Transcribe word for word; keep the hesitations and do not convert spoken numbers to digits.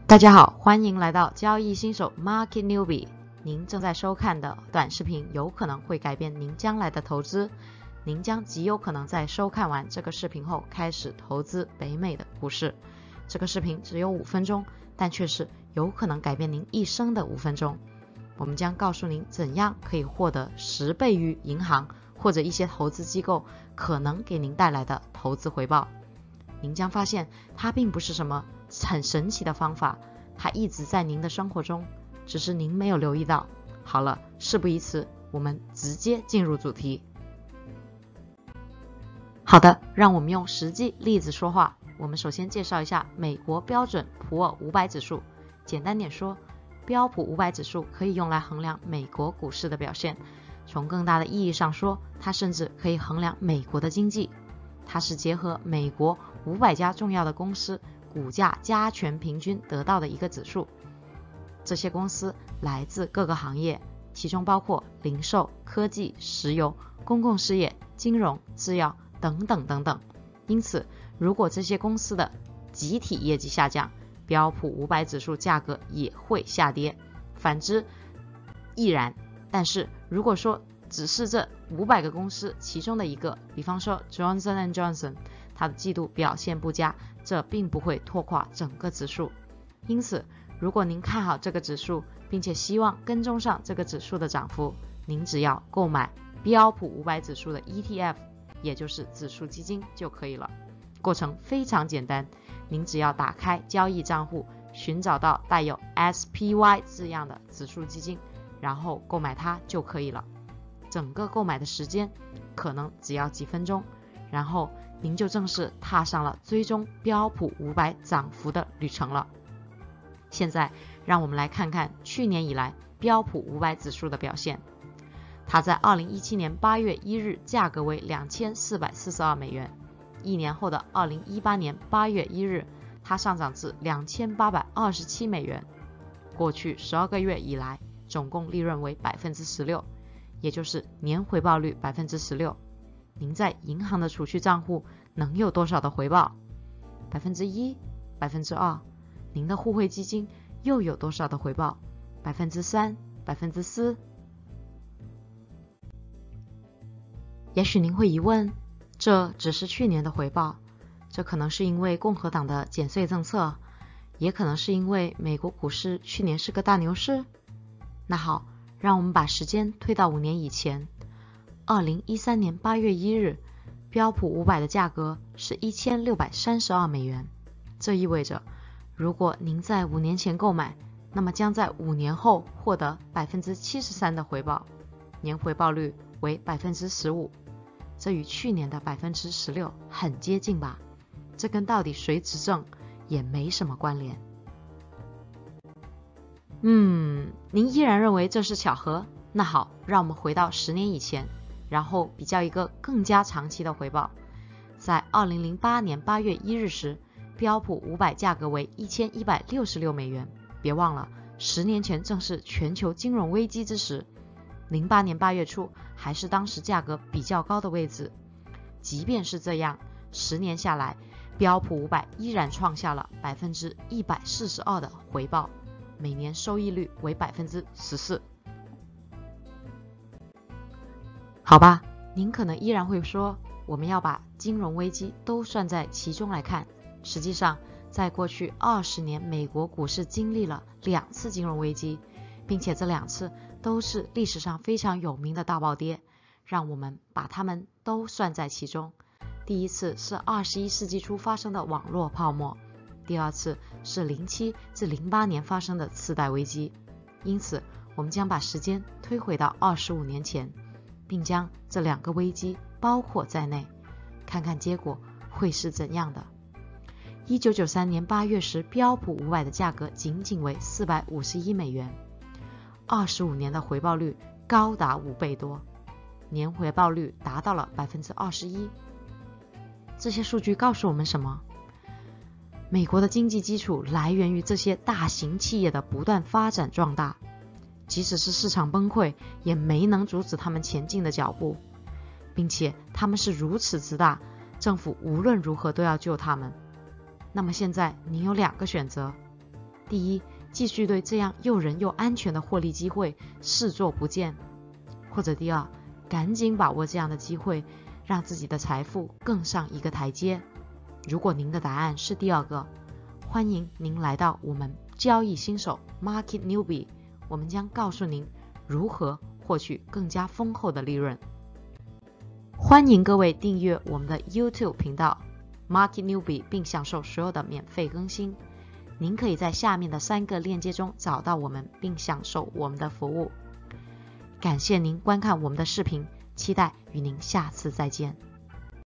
大家好，欢迎来到交易新手 Market Newbie。您正在收看的短视频有可能会改变您将来的投资，您将极有可能在收看完这个视频后开始投资北美的股市。这个视频只有五分钟，但却是有可能改变您一生的五分钟。我们将告诉您怎样可以获得十倍于银行或者一些投资机构可能给您带来的投资回报。您将发现它并不是什么很神奇的方法，它一直在您的生活中，只是您没有留意到。好了，事不宜迟，我们直接进入主题。好的，让我们用实际例子说话。我们首先介绍一下美国标准普尔五百指数。简单点说，标普五百指数可以用来衡量美国股市的表现。从更大的意义上说，它甚至可以衡量美国的经济。它是结合美国五百家重要的公司股价加权平均得到的一个指数。这些公司来自各个行业，其中包括零售、科技、石油、公共事业、金融、制药等等等等。因此，如果这些公司的集体业绩下降，标普五百指数价格也会下跌，反之亦然。但是如果说只是这五百个公司其中的一个，比方说 Johnson and Johnson， 它的季度表现不佳，这并不会拖垮整个指数。因此，如果您看好这个指数，并且希望跟踪上这个指数的涨幅，您只要购买标普五百指数的 E T F， 也就是指数基金就可以了。过程非常简单，您只要打开交易账户，寻找到带有 S P Y 字样的指数基金，然后购买它就可以了。整个购买的时间可能只要几分钟，然后您就正式踏上了追踪标普五百涨幅的旅程了。现在让我们来看看去年以来标普五百指数的表现。它在二零一七年八月一日价格为两千四百四十二美元，一年后的二零一八年八月一日，它上涨至两千八百二十七美元。过去十二个月以来，总共利润为 百分之十六， 也就是年回报率 百分之十六。 您在银行的储蓄账户能有多少的回报？ 百分之一、百分之二。 您的互惠基金又有多少的回报？ 百分之三、百分之四。 也许您会疑问，这只是去年的回报，这可能是因为共和党的减税政策，也可能是因为美国股市去年是个大牛市。那好，让我们把时间推到五年以前，二零一三年八月一日，标普五百的价格是一千六百三十二美元。这意味着，如果您在五年前购买，那么将在五年后获得 百分之七十三 的回报，年回报率为 百分之十五。这与去年的 百分之十六 很接近吧？这跟到底谁执政也没什么关联。嗯，您依然认为这是巧合？那好，让我们回到十年以前，然后比较一个更加长期的回报。在二零零八年八月一日时，标普五百价格为一千一百六十六美元。别忘了，十年前正是全球金融危机之时，零八年八月初还是当时价格比较高的位置。即便是这样，十年下来，标普五百依然创下了 百分之一百四十二 的回报，每年收益率为 百分之十四。 好吧，您可能依然会说，我们要把金融危机都算在其中来看。实际上，在过去二十年，美国股市经历了两次金融危机，并且这两次都是历史上非常有名的大暴跌，让我们把它们都算在其中。第一次是二十一世纪初发生的网络泡沫，第二次是零七至零八年发生的次贷危机。因此，我们将把时间推回到二十五年前，并将这两个危机包括在内，看看结果会是怎样的。一九九三年八月时，标普五百的价格仅仅为四百五十一美元，二十五年的回报率高达五倍多，年回报率达到了 百分之二十一。 这些数据告诉我们什么？美国的经济基础来源于这些大型企业的不断发展壮大，即使是市场崩溃，也没能阻止他们前进的脚步，并且他们是如此之大，政府无论如何都要救他们。那么现在您有两个选择， 第一，继续对这样诱人又安全的获利机会视作不见，或者第二，赶紧把握这样的机会，让自己的财富更上一个台阶。如果您的答案是第二个，欢迎您来到我们交易新手 Market Newbie， 我们将告诉您如何获取更加丰厚的利润。欢迎各位订阅我们的 YouTube 频道 Market Newbie， 并享受所有的免费更新。您可以在下面的三个链接中找到我们，并享受我们的服务。感谢您观看我们的视频，期待与您下次再见。